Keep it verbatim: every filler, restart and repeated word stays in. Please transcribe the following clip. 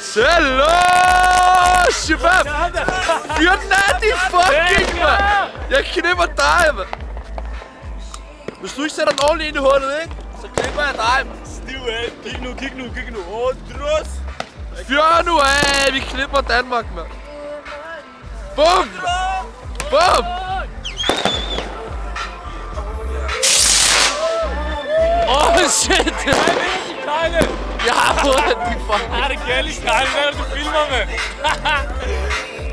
Hallo, شباب! Fyr den af, din fucking, mand! Jeg knipper dig, mand! Hvis du ikke sætter den ordentligt ind i hullet, ikke? Så knipper jeg dig, mand! Stiv af! Kig nu, kig nu, kig nu! Åh, drøs! Fyr nu af! Vi knipper Danmark, mand! Bum! Bum! Åh, oh, shit! Kejle! Jeg har fået den, din fucking... Er det galt i Kejle? Hvad er det, du filmer med?